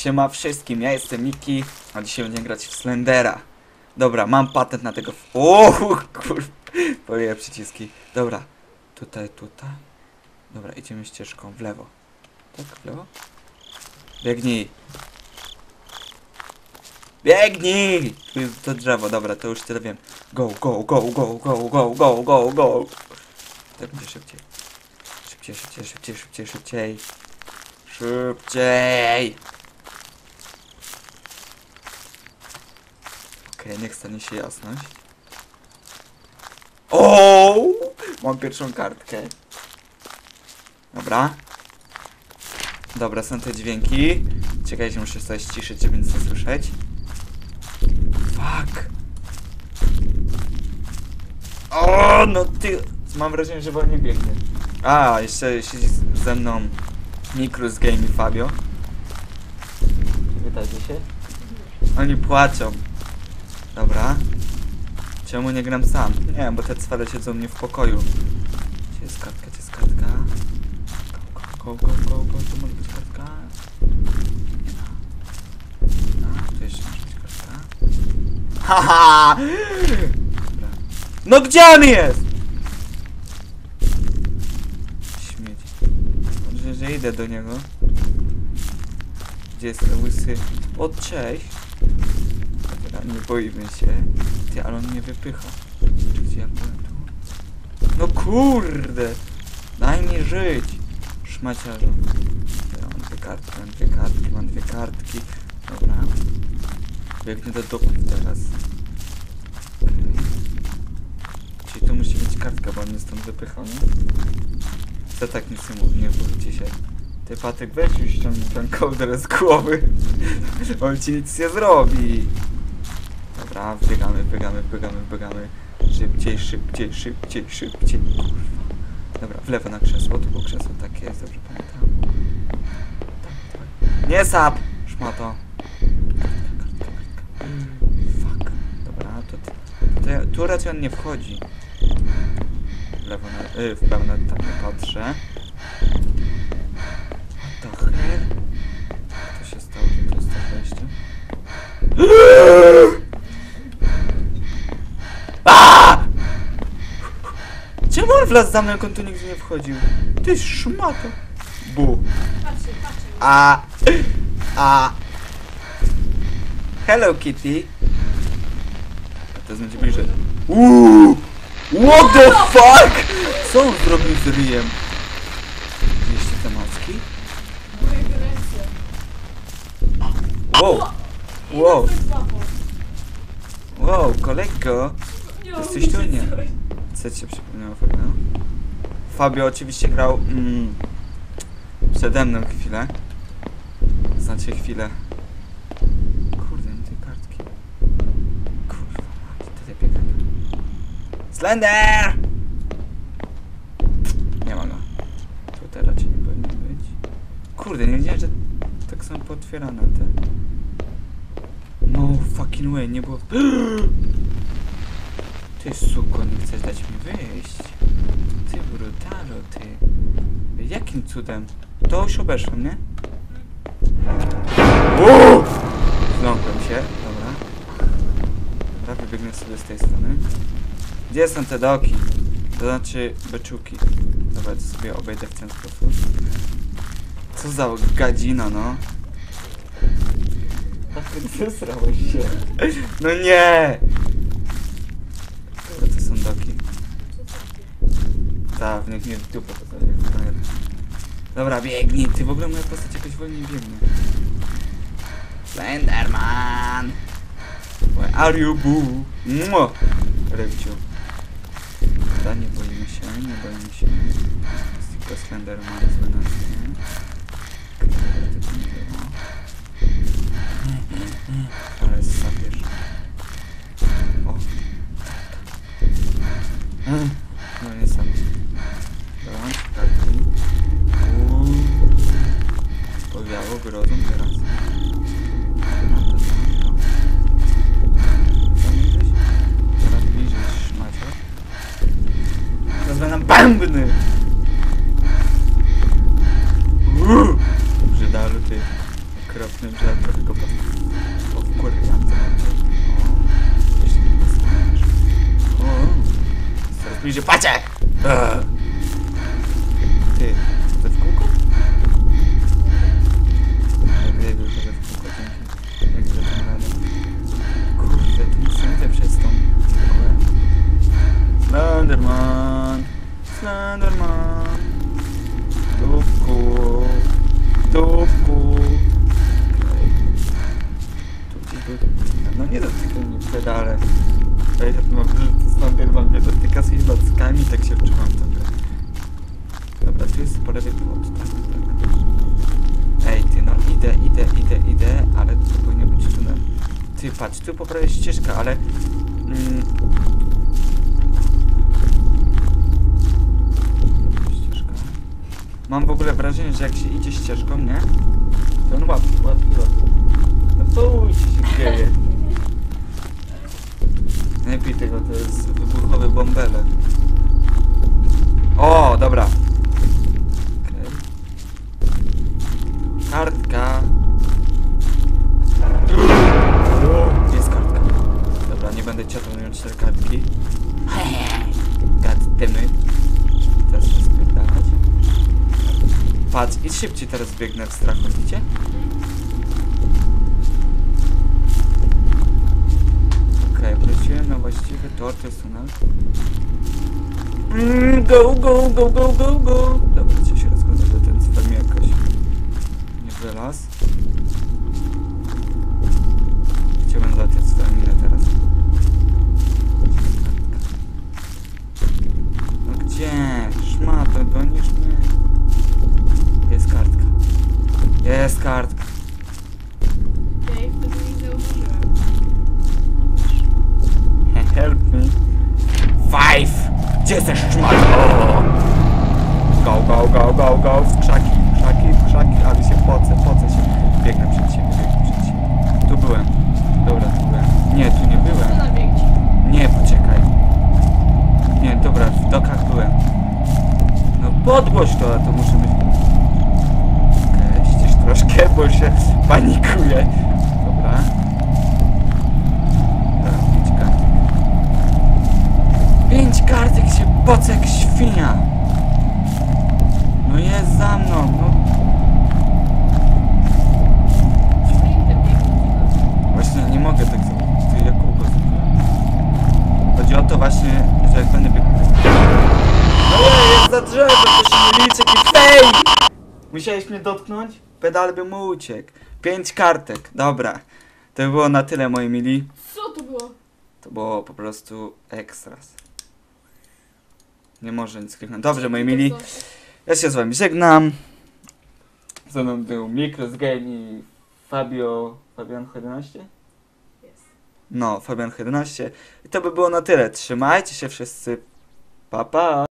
Siema wszystkim, ja jestem Miki, a dzisiaj będziemy grać w Slendera. Dobra, mam patent na tego... Kurwa, poliję przyciski. Dobra, tutaj. Dobra, idziemy ścieżką w lewo. Tak, w lewo? Biegnij! Biegnij! Tu jest to drzewo, dobra, to już tyle wiem. Go! Tak będzie szybciej. Szybciej! Okej, niech stanie się jasność. O! Mam pierwszą kartkę. Dobra, są te dźwięki. Czekajcie, muszę sobie ściszyć, żeby nic nie słyszeć. Fuck! O, no ty... Mam wrażenie, że wolniej biegnie. A, jeszcze siedzi ze mną Mikrus Game i Fabio. Pytajcie się. Oni płaczą. Dobra. Czemu nie gram sam? Nie, bo te cwale siedzą mnie w pokoju. Gdzie jest kartka? Go, to może być kartka. Nie ma. No, tu jeszcze może być kartka. Haha! Dobra. No gdzie on jest? Śmieć. Dobrze, że idę do niego. Gdzie jest ten łysy? O, cześć. Dobra, nie boimy się. Ty, ale on mnie wypycha. Gdzie ja byłem tu? No kurde! Daj mi żyć! Szmaciarzu. Ja mam dwie kartki. Dobra. Biegnę do doków teraz. Okay. Czyli tu musi być kartka, bo on mnie stąd wypychał, nie? Co tak nic nie bójcie się. Ty, Patyk, weź już ściągnij ten kołdrę z głowy. On ci nic nie zrobi. Dobra, wbiegamy. Szybciej. Kurwa. Dobra, w lewo na krzesło, tu było krzesło, tak jest, dobrze pamiętam. Nie sap! Szmato. Fuck. Dobra, tu raczej on nie wchodzi. W lewo w prawo tam nie patrzę. What the hell? Co się stało, że to jest to wejście? Czemu on wlazł za mną, jak on tu nigdy nie wchodził? Ty jest szmato. Bu. Hello Kitty. A to będzie bliżej. What the fuck? Co on zrobił z ryjem? Jeszcze te macki? Wow, kolego. Jesteś tu? Nie. Co ci się przypomniało, Fabio? Fabio oczywiście grał przede mną chwilę. Znaczy chwilę. Kurde, nie tej kartki. Kurwa, tyle biegania. Slender! Nie ma go. Tutaj raczej nie powinien być. Kurde, nie wiedziałem, że tak są pootwierane te. No fucking way, nie było... Ty suko, nie chcesz dać mi wyjść. Ty brutalu, ty. Jakim cudem? To już obeszłem, nie? Zląkłem się, dobra. Dobra, wybiegnę sobie z tej strony. Gdzie są te doki? To znaczy beczuki. Dobra, to sobie obejdę w ten sposób. Co za gadzina, no. Zesrałeś się. No nie! Dobra, to są doki. Tak, w nich nie w dupę to sobie. Dobra, biegnij. Ty, w ogóle moja postać jakoś wolniej biegnie. Slenderman! Where are you, boo? Mua! Rybciu. Dobra, nie boimy się. Jest tylko Slenderman z Venasy. Ale jest sapierz. O! No nie sam. Dobra, kartki. Powiało grozą teraz. Coraz bliżej szmacior. Teraz będą bębny! Brzydalu, ty okropny. myślałem, że ja trochę go powkurwiam, zobaczcie. O, jeśli nie postaniesz. O, coraz bliżej, patrzę! Ty, chodzę w kółko? Jak chodzę w kółko, dzięki. Jak zatem radę. Kurde, tu nic nie widzę przez tą mgłę. Slenderman! Slenderman! Dupku! Dupku! Okej. Tu gdzieś był... No nie dotykaj mnie pedale. Ja mam, że Slenderman mnie dotyka swoimi mackami, tak się wczuwam w tę grę. Dobra, tu jest po lewej płot, tak, tak. Ej, ty, no idę, ale to powinien być tunel. Ty, patrz, tu po prawej ścieżka, ale... Ścieżka. Mam w ogóle wrażenie, że jak się idzie ścieżką, nie? To on łapi. No pójdźcie się dzieje. Nie pij tego, to jest wybuchowy bąbelek. O, dobra. Okej. Kartka. Jest kartka. Dobra, nie będę ciotał, miał 4 kartki. Gaddymy. Teraz się spierdalać. Patrz, i szybciej teraz biegnę w strachu, widzicie? Okej, wróciłem na właściwy tor, to jest tunel. Go! Dobra, cię się rozgląda, że ten cfel mi jakoś nie wylazł. Chciałbym zacząć swoją minę teraz. No gdzie? Szmato, gonisz mnie? Jest kartka. Jest kartka. Ja jej wtedy nie zauważyłem. Help me. 5! Gdzie jesteś, szmato? Go! W krzaki, ale się pocę się. Biegnę przed siebie. Tu byłem. Dobra, tu byłem. Nie, tu nie byłem. Co na biegć? Nie, poczekaj. Nie, dobra, w dokach byłem. No podgłoś to, a to muszę być... Okej, ścisz troszkę, bo się panikuję. Dobra. Dobra, 5 kartek. 5 kartek się poce jak świnia. No jest za mną, no. Sprintem biegnę. Właśnie nie mogę tak zrobić. Ty, jak kółko zrobiłem. Chodzi o to właśnie, że jak będę biegł... No jest za drzewem, to się nie liczy, i fail! Musiałeś mnie dotknąć? Pedal bym mu uciekł. 5 kartek, dobra. To by było na tyle, moi mili. Co to było? To było po prostu ekstras. Nie może nic kliknąć. Dobrze, moi mili. Ja się z wami żegnam. Ze mną był Mikros Game i Fabian 11? Jest. No, Fabian 11. I to by było na tyle. Trzymajcie się wszyscy. Pa, pa!